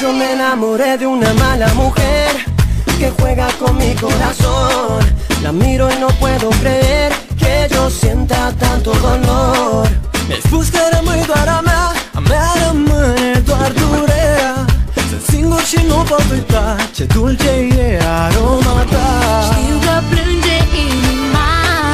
Yo me enamoré de una mala mujer que juega con mi corazón. La miro y no puedo creer que yo sienta tanto dolor. Mi-ai spus că rămâi doar a mea, a mea rămâne doar durerea. Sunt singur și nu pot uita ce dulce e aroma ta. Știu că plânge inima,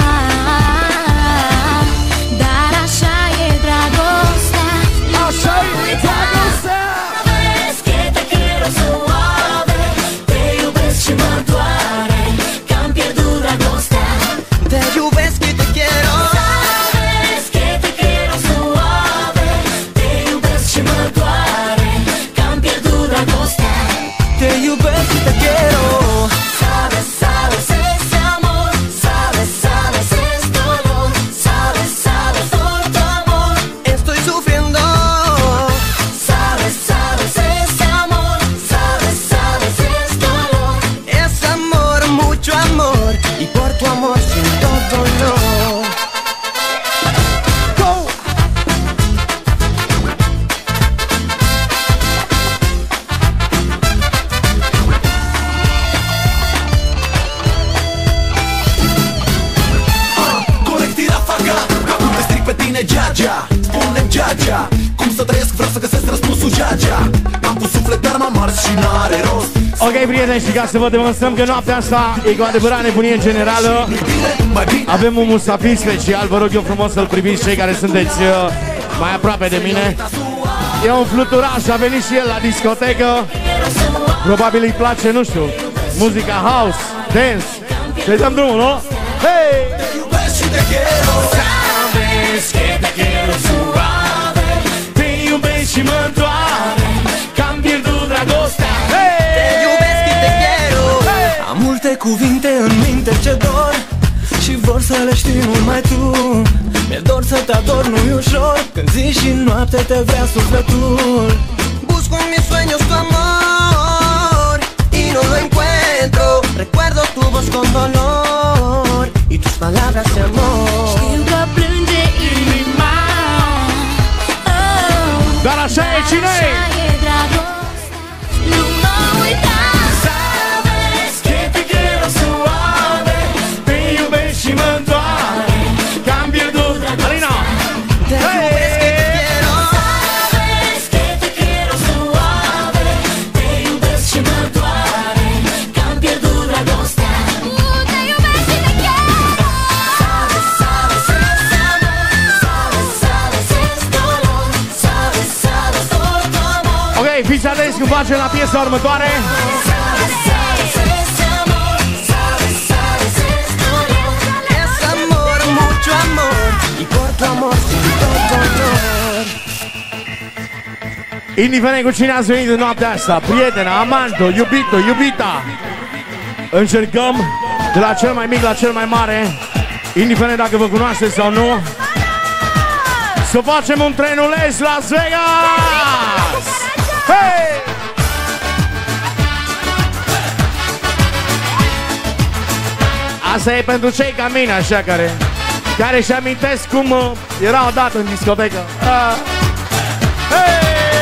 dar așa e dragostea. Așa e dragostea. Sabes que te quiero suave, te iubesc și mă doare, că am pierdut dragostea. Te iubesc și te quiero. Sabes que te quiero suave, te iubesc și mă doare, că am pierdut dragostea. Te iubesc și te quiero. Sabes, sabes ese amor, sabes, sabes es dolor, sabes, sabes por tu amor. Estoy sufriendo. Sabes, sabes ese amor, sabes, sabes es dolor. Es amor, mucho amor. Y por tu amor siento dolor. Go! Corectii Rafaga, acum te stric pe tine Geagea. Spune-mi Geagea, cum să trăiesc, vreau să găsesc răspunsul Geagea. Am pus suflet, dar m-am ars și n-are rost. Ok, prieteni, și ca să vă demonstrăm că noaptea asta e cu adevărat nebunie generală, avem un musafir special. Vă rog eu frumos să-l priviți cei care sunteți mai aproape de mine. E un fluturaș, a venit și el la discotecă. Probabil îi place, nu știu, muzica house, dance. Să-i dăm drumul, nu? Hei! Te iubesc și te quiero. Sabes que te quiero suave, te iubesc și mă doare, că am pierdut dragostea. Te iubesc și te quiero. Am multe cuvinte în minte ce dor și vor să le știi numai tu. Mi-e dor să te ador, nu-i ușor, când zi și noapte te vrea sufletul. Busco en mis sueños tu amor y no lo encuentro. Recuerdo tu voz con dolor y tus palabras de amor. Știu că plânge inima, Dar așa e, cine-i? așa e dragostea. Nu mă uita. Sabes que te quiero suave, te iubesc și mă doare, că am pierdut Alina! Te iubesc și te quiero. Sabes que te quiero suave, te iubesc și mă doare, că am pierdut dragostea. Te iubesc și te quiero. Sabes, sabes ese amor, sabes, sabes es dolor, sabes, sabes por tu amor. Ok, fiți atenți cum facem la piesa următoare. Sabes, sabes ese amor, sabes, sabes es dolor. Es amor, mucho amor y por tu amor siento dolor. Indiferent cu cine ați venit în noaptea asta, prietena, amantă, iubito, iubita, încercăm de la cel mai mic la cel mai mare, indiferent dacă vă cunoașteți sau nu, să facem un trenuleț Las Vegas! Hei! Asta e pentru cei ca mine, așa, care își amintesc cum era odată în discotecă. Hey!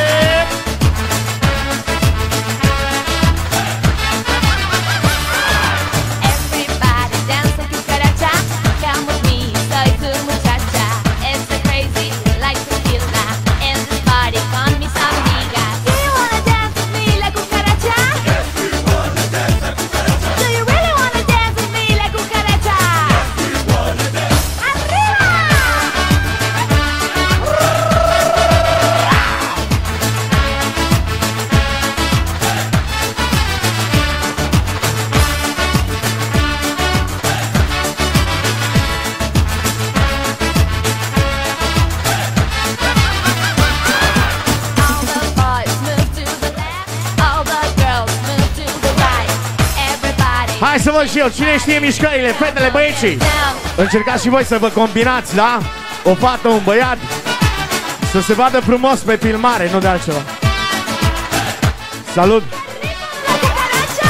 Everybody dancing cucaracha, come with me, soy tu muchacha. It's so crazy, like tequila, in this party con mis amigas. Do you wanna dance with me like cucaracha? Yes, we wanna dance like cucaracha. Do you really wanna dance with me like cucaracha? Yes, we wanna dance. Arriba! All the boys move to the left, all the girls move to the right. Everybody Hai să văd și eu, cine știe mișcările, fetele, băieții? down. Încercați și voi să vă combinați, da? O fată, un băiat, să se vadă frumos pe filmare, nu de altceva. Salut! La cucaracha!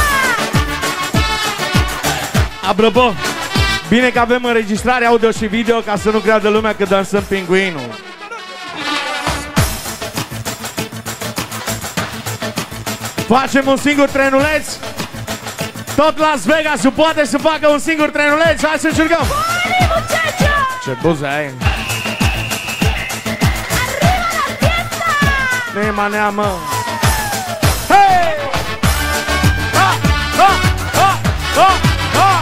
Apropo, bine că avem înregistrare audio și video ca să nu creadă lumea că dansăm pinguinul. Facem un singur trenuleț. Tot Las Vegas poate să facă un singur trenuleț. Hai să încercăm. Ce buze ai. Nema neamă. Hei! Ha! Ha! Ha! Ha! Ha!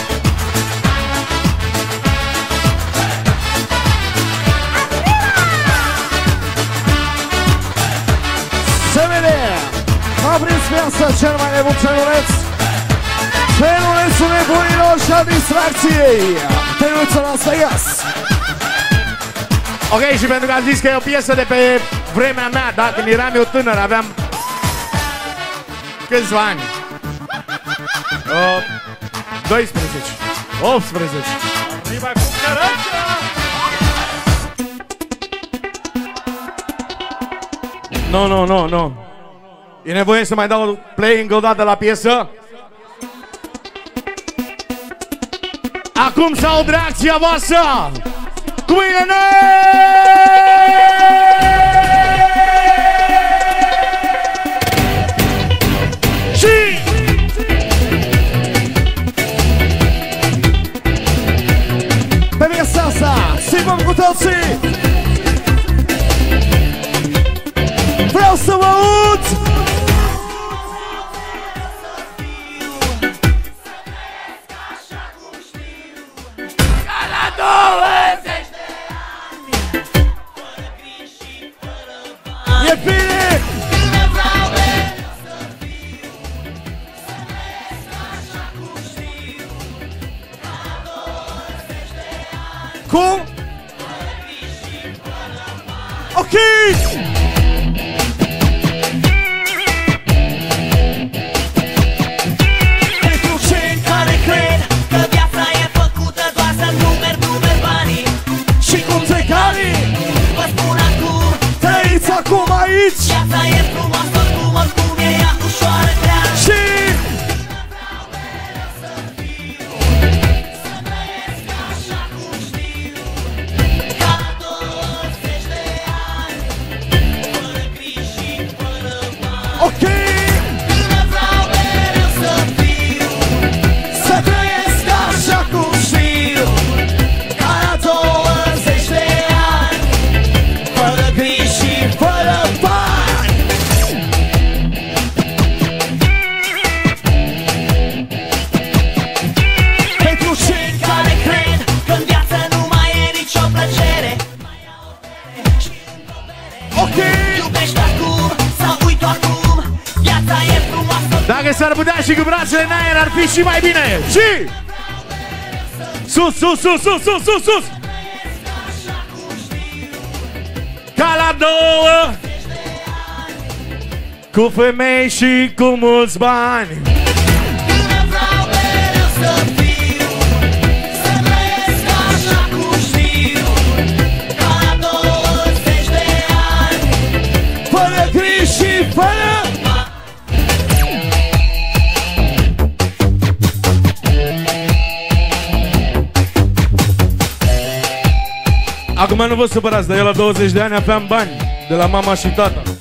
Se vede! A prins viața cel mai nebun trenuleț. Trenulețul nebunilor și a distracției. Trenulețul Las Vegas. Ok, și pentru că am zis că e o piesă de pe vremea mea, da? Când eram eu tânăr, aveam câțiva ani. 12, 18. Arriba cu cărăcia! Nu. E nevoie să mai dau play încă o dată la piesă? Acum să aud reacția voastră! Cu mâine! Și pe piesa asta, țipăm cu toții. Vreau să vă aud. E bine! Cum? Ok! Pentru cei care cred că viața e făcută doar să numeri banii Și cum te cali? Vă spun acum, Trăiți acum aici! viața e frumoasă oricum e ea ușoară grea. Și Ca 20 de ani, fără griji și fără bani. ok! Vreau mereu să fiu, Să trăiesc așa cum știu. ca la 20 de ani, fără griji și Fără bani! pentru cei care cred că în viață nu mai e nicio plăcere. Ok! Iubești acum sau uit acum, viața e frumoasă. Dacă s-ar putea și cu brațele în aer, ar fi și mai bine. Și sus, sus, sus, sus, sus, sus, sus. Ca la două, cu femei și cu mulți bani. Vreau mereu să fiu, să trăiesc așa cum știu, ca la 20 de ani. Fără griji și fără... Acum nu vă supărați, dar eu la 20 de ani aveam bani de la mama și tata.